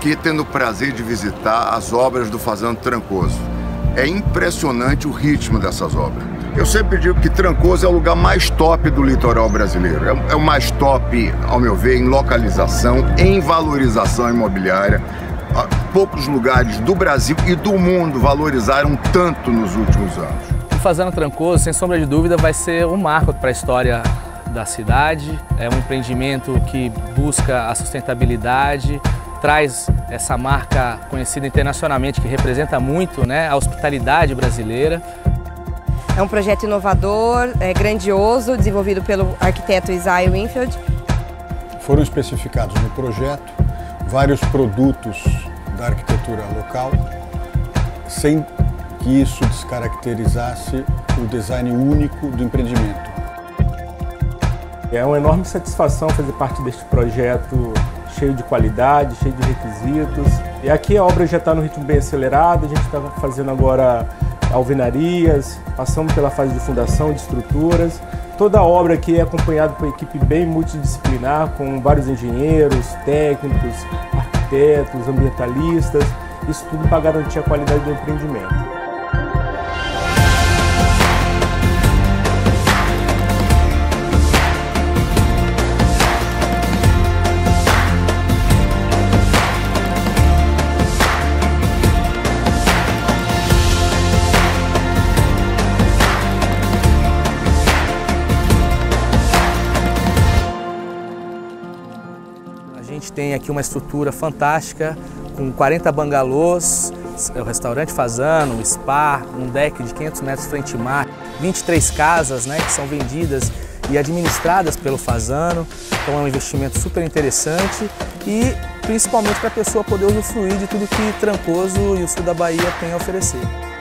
aqui tendo o prazer de visitar as obras do Fazano Trancoso. É impressionante o ritmo dessas obras. Eu sempre digo que Trancoso é o lugar mais top do litoral brasileiro. É o mais top, ao meu ver, em localização, em valorização imobiliária. Poucos lugares do Brasil e do mundo valorizaram tanto nos últimos anos. O Fazano Trancoso, sem sombra de dúvida, vai ser um marco para a história da cidade. É um empreendimento que busca a sustentabilidade, traz essa marca conhecida internacionalmente, que representa muito, né, a hospitalidade brasileira. É um projeto inovador, grandioso, desenvolvido pelo arquiteto Isaiah Winfield. Foram especificados no projeto vários produtos da arquitetura local, sem que isso descaracterizasse o design único do empreendimento. É uma enorme satisfação fazer parte deste projeto cheio de qualidade, cheio de requisitos. E aqui a obra já está no ritmo bem acelerado, a gente está fazendo agora alvenarias, passamos pela fase de fundação, de estruturas. Toda a obra aqui é acompanhada por uma equipe bem multidisciplinar, com vários engenheiros, técnicos, arquitetos, ambientalistas, isso tudo para garantir a qualidade do empreendimento. A gente tem aqui uma estrutura fantástica, com 40 bangalôs, o restaurante Fazano, um spa, um deck de 500 metros frente ao mar, 23 casas, né, que são vendidas e administradas pelo Fazano. Então é um investimento super interessante e principalmente para a pessoa poder usufruir de tudo que Trancoso e o sul da Bahia têm a oferecer.